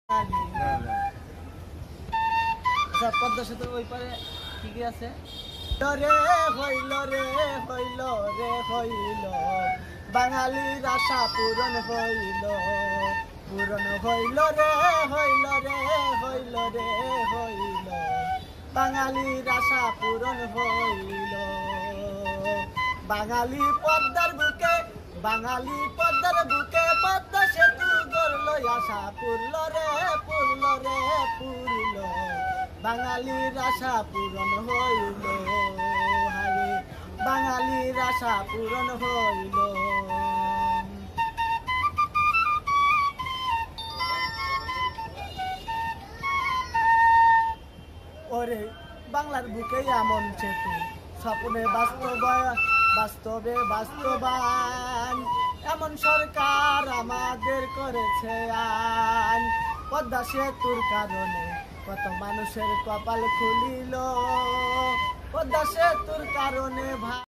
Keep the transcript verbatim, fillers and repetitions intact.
আচ্ছা, পদ্মা সেতুর ওই পারে কি কি আছে? রে হইল রে হইল রে হইল বাঙালির আশা পূরণ হইল, পূরণ হইল রে হইল রে হইল রে হইল বাঙালির আশা পূরণ হইল। বাঙালি পদ্মার বুকে, বাঙালি পদ্মার বুকে পদ্মা সেতু গড়ল, আশা পূর্ল রে পূর্ল রে পূর্ল বাঙালির আশা পূরণ হইল। হারে বাঙালির আশা পূরণ হইল। ওরে বাংলার বুকে এমন সেতু স্বপ্নে বাস্তবায়ন, বাস্তবে বাস্তবায়ন এমন সরকার আমাদের করেছে আইন। পদ্মা সেতুর কারণে কত মানুষের কপাল খুলিল, পদ্মা সেতুর কারণে ভাই